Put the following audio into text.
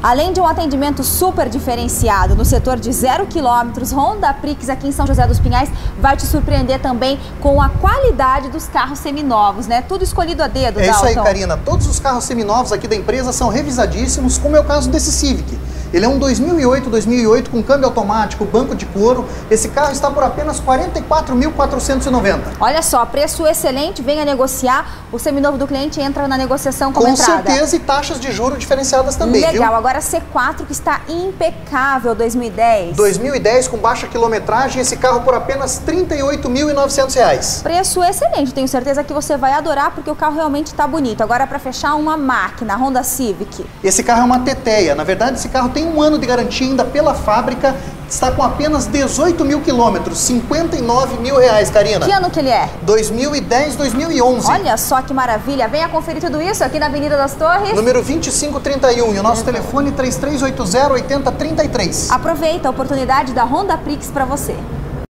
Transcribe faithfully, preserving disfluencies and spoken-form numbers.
Além de um atendimento super diferenciado no setor de zero quilômetros, Honda Prix aqui em São José dos Pinhais vai te surpreender também com a qualidade dos carros seminovos, né? Tudo escolhido a dedo, É Dalton. isso aí, Karina. Todos os carros seminovos aqui da empresa são revisadíssimos, como é o caso desse Civic. Ele é um dois mil e oito, dois mil e oito com câmbio automático, banco de couro. Esse carro está por apenas quarenta e quatro mil quatrocentos e noventa. Olha só, preço excelente, venha negociar. O seminovo do cliente entra na negociação como Com entrada. Com certeza, e taxas de juros diferenciadas também, Legal, viu? agora C quatro que está impecável, dois mil e dez. dois mil e dez com baixa quilometragem, esse carro por apenas trinta e oito mil e novecentos reais. Preço excelente, tenho certeza que você vai adorar porque o carro realmente está bonito. Agora para fechar, uma máquina, Honda Civic. Esse carro é uma teteia, na verdade esse carro tem um ano de garantia ainda pela fábrica, está com apenas dezoito mil quilômetros, cinquenta e nove mil reais, Karina. Que ano que ele é? dois mil e dez, dois mil e onze. Olha só que maravilha, venha conferir tudo isso aqui na Avenida das Torres. Número vinte e cinco trinta e um e o nosso telefone três três oito zero, oito zero três três. Aproveita a oportunidade da Honda Prix para você.